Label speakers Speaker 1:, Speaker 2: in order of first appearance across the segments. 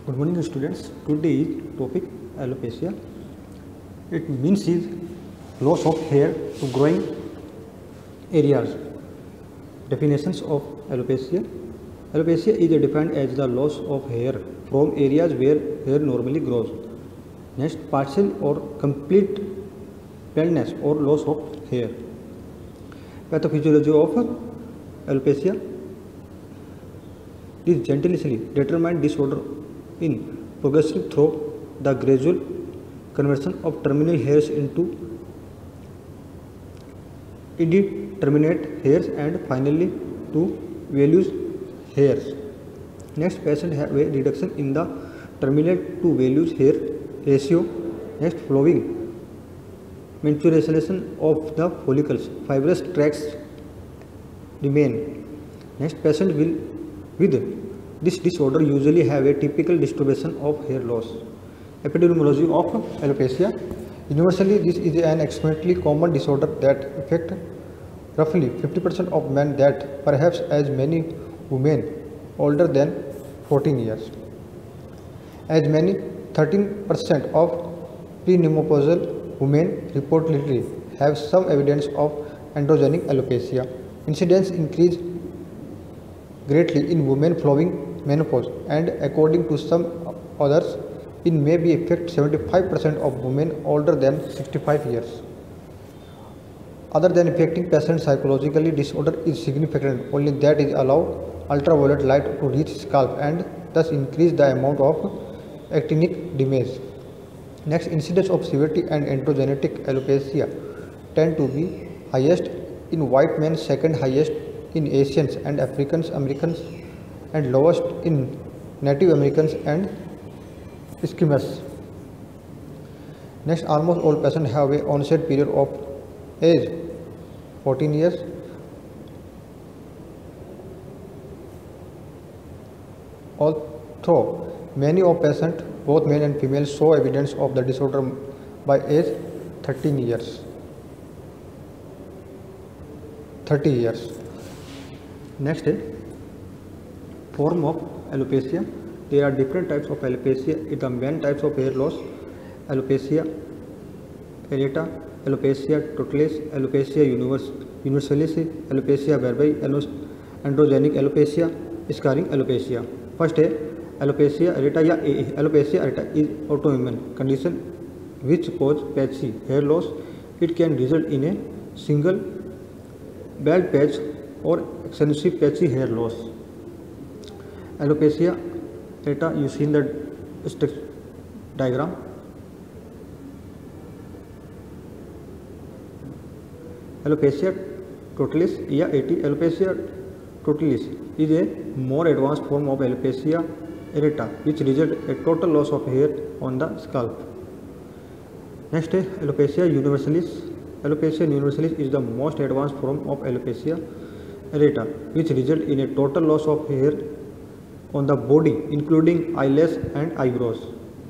Speaker 1: Good morning students. Today is topic alopecia. It means is loss of hair to growing areas. Definitions of alopecia. Alopecia is defined as the loss of hair from areas where hair normally grows. Next, partial or complete baldness or loss of hair. Pathophysiology of alopecia is genetically determined disorder in progressive through the gradual conversion of terminal hairs into indeterminate hairs and finally to vellus hairs. Next, patient have a reduction in the terminal to vellus hair ratio. Next, flowing maturation of the follicles, fibrous tracts remain. Next, patient will with this disorder usually have a typical distribution of hair loss. Epidemiology of alopecia. Universally, this is an extremely common disorder that affects roughly 50% of men, that perhaps as many women older than 14 years. As many 13% of premenopausal women reportedly have some evidence of androgenic alopecia. Incidence increase greatly in women following menopause, and according to some others, it may be affect 75% of women older than 65 years. Other than affecting patients psychologically, disorder is significant only that is allow ultraviolet light to reach scalp and thus increase the amount of actinic damage. Next, incidence of severity and androgenetic alopecia tend to be highest in white men, second highest in Asians and Africans Americans, and lowest in Native Americans and Eskimos. Next, almost all patients have a onset period of age 14 years. Although many of patients, both male and female, show evidence of the disorder by age 30 years. Next is form of alopecia. There are different types of alopecia. The main types of hair loss: alopecia areata, alopecia totalis, alopecia universalis, alopecia berbai, androgenic alopecia, scarring alopecia. First है alopecia areata या AE. Alopecia areata is autoimmune condition which cause patchy hair loss. It can result in a single bald patch or extensive patchy hair loss. Alopecia areata, you see in the diagram. Alopecia totalis या AT. Alopecia totalis is a more advanced form of alopecia areata which result a total loss of hair on the scalp. Next is alopecia universalis. Alopecia universalis is the most advanced form of alopecia areata which result in a total loss of hair on the body including eyelash and eyebrows.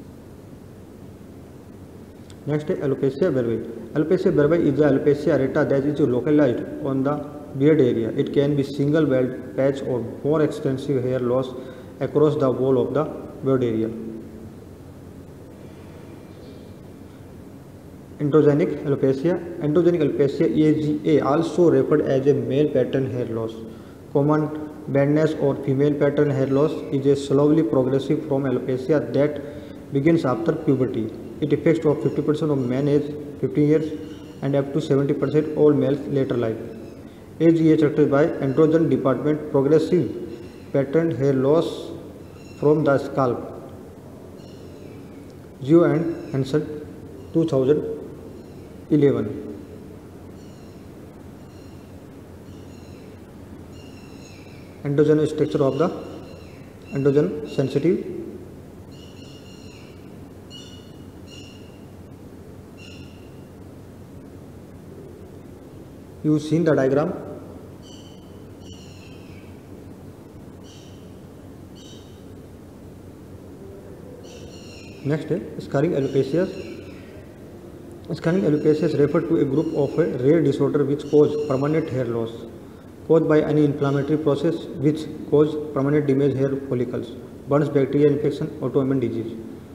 Speaker 1: Next is alopecia berbai. Alopecia berbai is the alopecia areata that is localized on the beard area. It can be single bald patch or more extensive hair loss across the whole of the beard area. Androgenic alopecia. Androgenic alopecia AGA, also referred as a male pattern hair loss. Common baldness or female pattern hair loss is a slowly progressive from alopecia that begins after puberty. It affects of 50% of men aged 15 years and up to 70% all males later life. AGA is characterized by androgen department progressive pattern hair loss from the scalp. Zhou and Hansen 2011. Androgen structure of the androgen sensitive. You see in the diagram. Next, scarring alopecia. Scarring alopecia is referred to a group of a rare disorder which cause permanent hair loss. caused by any inflammatory process which cause permanent damage hair follicles. burns, bacteria infection, autoimmune disease.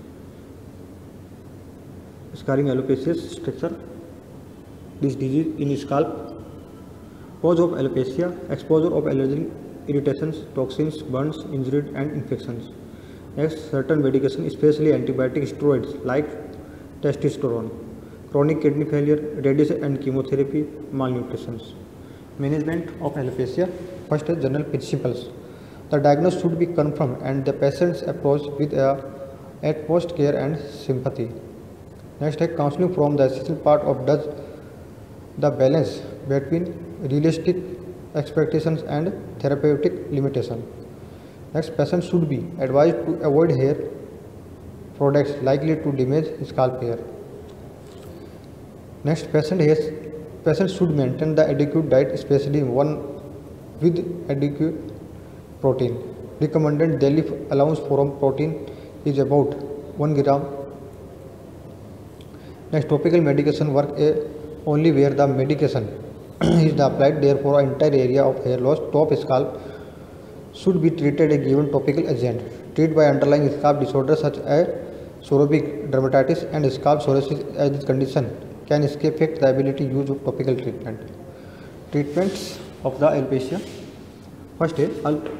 Speaker 1: Scarring alopecia structure. This disease in scalp. Cause of alopecia: exposure of allergen, irritations, toxins, burns, injury and infections. Next, certain medication, especially antibiotic steroids like testosterone. Chronic kidney failure, radiation and chemotherapy, malnutrition. Management of alopecia. First is general principles. The diagnosis should be confirmed and the patient's approach with utmost care and sympathy. Next is counseling from the essential part of does the balance between realistic expectations and therapeutic limitation. Next, patient should be advised to avoid hair products likely to damage scalp hair. Next, patient should maintain the adequate diet, especially one with adequate protein. Recommended daily allowance for protein is about 1 gram. Next, topical medication work only where the medication is applied. Therefore, entire area of hair loss, top scalp should be treated a given topical agent. Treated by underlying scalp disorders such as seborrheic dermatitis and scalp psoriasis, as this condition can affect the ability use of topical treatment. Treatments of the alopecia. First is,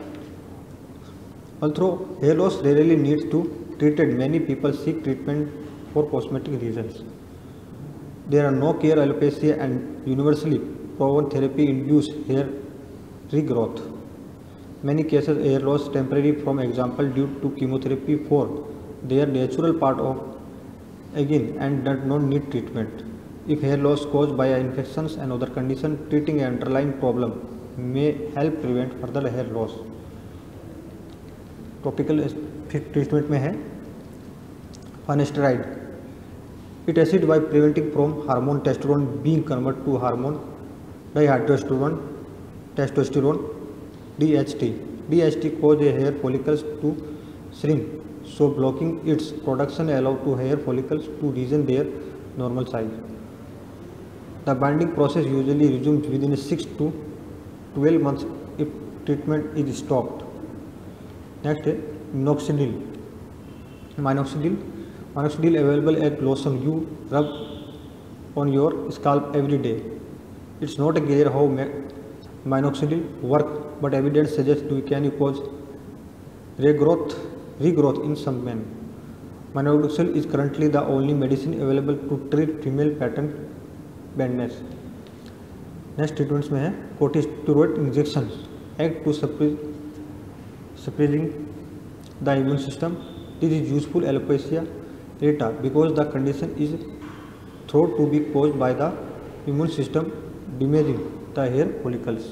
Speaker 1: although hair loss rarely needs to treated, many people seek treatment for cosmetic reasons. There are no cure alopecia and universally proven therapy induce hair regrowth. Many cases hair loss temporary, from example due to chemotherapy for their natural part of again and does not need treatment. If hair loss caused by infections and other conditions, treating an underlying problem may help prevent further hair loss. Topical treatment में है finasteride. It assists by preventing from hormone testosterone being converted to hormone dihydrotestosterone, testosterone, DHT. DHT causes hair follicles to shrink, so blocking its production allows to hair follicles to regain their normal size. The binding process usually resumes within 6 to 12 months if treatment is stopped. Next is minoxidil. Minoxidil available as lotion. You rub on your scalp every day. It's not clear how minoxidil works, but evidence suggests it can cause regrowth in some men. Minoxidil is currently the only medicine available to treat female pattern baldness. Next treatments में है corticosteroid injections act to suppressing the immune system. This is useful alopecia areata because the condition is thought to be caused by the immune system damaging the hair follicles.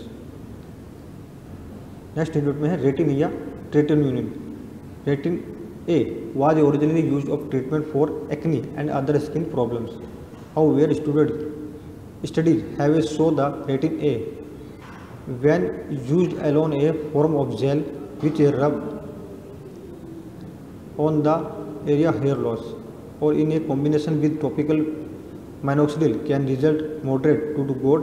Speaker 1: Next treatment में है रेटिनिया tretinoin. Retin A was originally used of treatment for acne and other skin problems. However, studies have shown the retin A, when used alone, a form of gel which is rubbed on the area of hair loss, or in a combination with topical minoxidil, can result moderate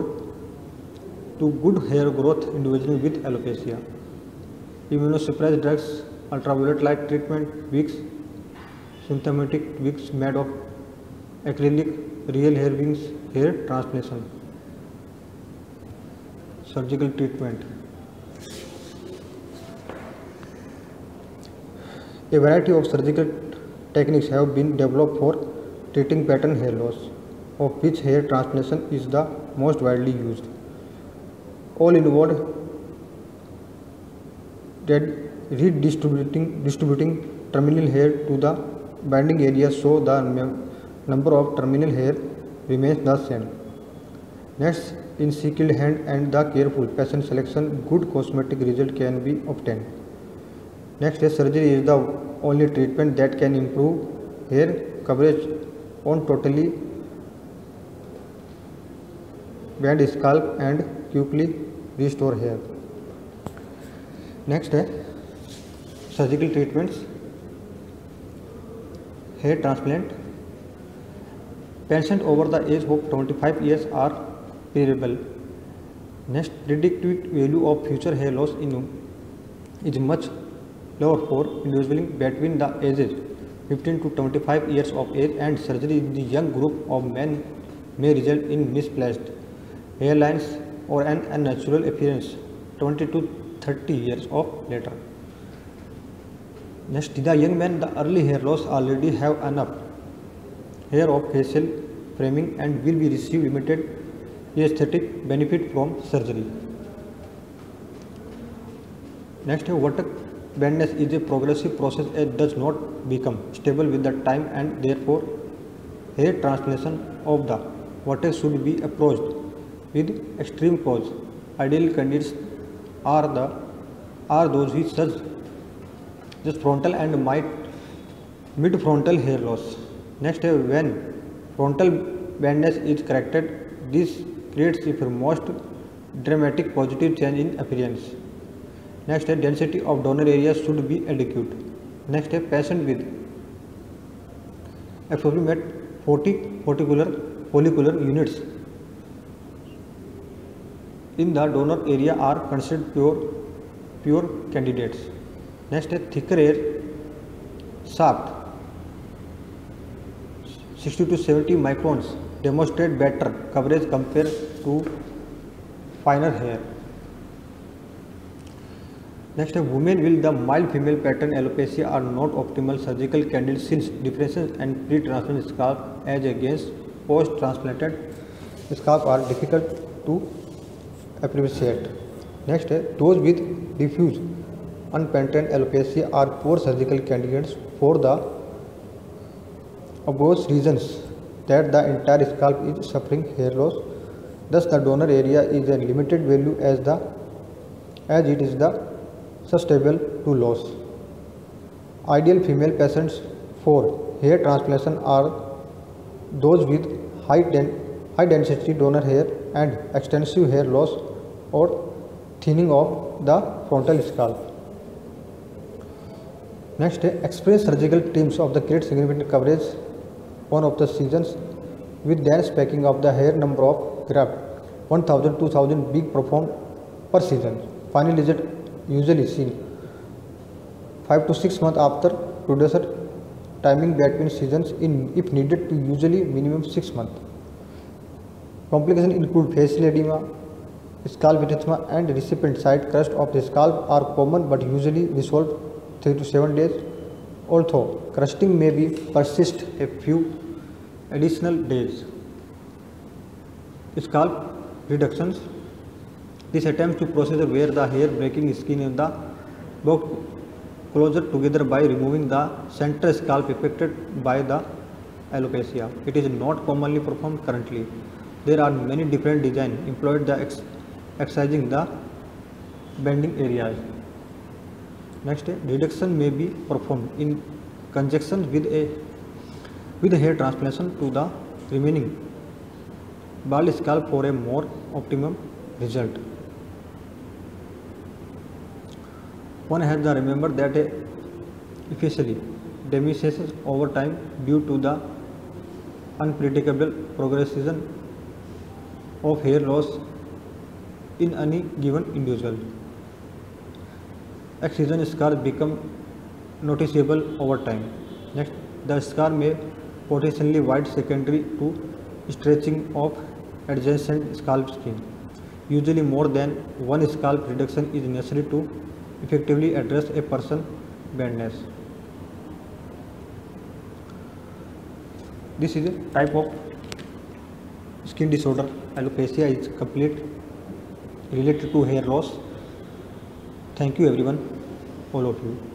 Speaker 1: to good hair growth in individuals with alopecia. Immunosuppressed drugs, ultraviolet light treatment, wigs, synthetic wigs made of acrylic, real hair wings, hair transplantation. Surgical treatment. A variety of surgical techniques have been developed for treating pattern hair loss, of which hair transplantation is the most widely used. All involve redistributing terminal hair to the binding area so the number of terminal hair remains the same. Next, in skilled hand and the careful patient selection, good cosmetic result can be obtained. Next, surgery is the only treatment that can improve hair coverage on totally bent scalp and quickly restore hair. Next है surgical treatments. Hair transplant. Patients over the age of 25 years are preferable. Next, predicted value of future hair loss is much Number 4. Individuals between the ages 15 to 25 years of age and surgery in the young group of men may result in misplaced hairlines or an unnatural appearance 20 to 30 years of later. Next, the young men, the early hair loss already have enough hair of facial framing and will be receive limited aesthetic benefit from surgery. Next, vertex baldness is a progressive process and does not become stable with the time, and therefore hair transplantation of the vertex should be approached with extreme caution. Ideal candidates are those with such just frontal and mid-frontal hair loss. Next, when frontal baldness is corrected, this creates a most dramatic positive change in appearance. Next, density of donor area should be adequate. Next, patient with approximate 40 follicular units in the donor area are considered pure candidates. Next, thicker hair shaft 60 to 70 microns demonstrate better coverage compared to finer hair. Next, women with the mild female pattern alopecia are not optimal surgical candidates since differences and pre-transplant scalp as against post-transplanted scalp are difficult to appreciate. Next, those with diffuse unpatterned alopecia are poor surgical candidates for the obvious reasons that the entire scalp is suffering hair loss. Thus, the donor area is a limited value as it is the susceptible to loss. Ideal female patients for hair transplantation are those with high density donor hair and extensive hair loss or thinning of the frontal scalp. Next, experienced surgical teams of the create significant coverage one of the seasons with dense packing of the hair number of graft 1000-2000 being performed per season. Final result usually seen 5 to 6 months after producer, timing between seasons in if needed to usually minimum 6 months. Complications include facial edema, scalp erythema and recipient side crust of the scalp are common but usually resolve 3 to 7 days, although crusting may be persist a few additional days. Scalp reductions. This attempts to procedure where the hair breaking skin in the box closer together by removing the central scalp affected by the alopecia. It is not commonly performed currently. There are many different designs employed the excising the bending areas. Next, reduction may be performed in conjunction with a hair transplantation to the remaining bald scalp for a more optimum result. One has to remember that efficiently diminishes over time due to the unpredictable progression of hair loss in any given individual. Excision scars become noticeable over time. Next, the scar may potentially wide secondary to stretching of adjacent scalp skin. Usually more than one scalp reduction is necessary to effectively address a person's baldness. This is a type of skin disorder. Alopecia is complete related to hair loss. Thank you everyone, all of you.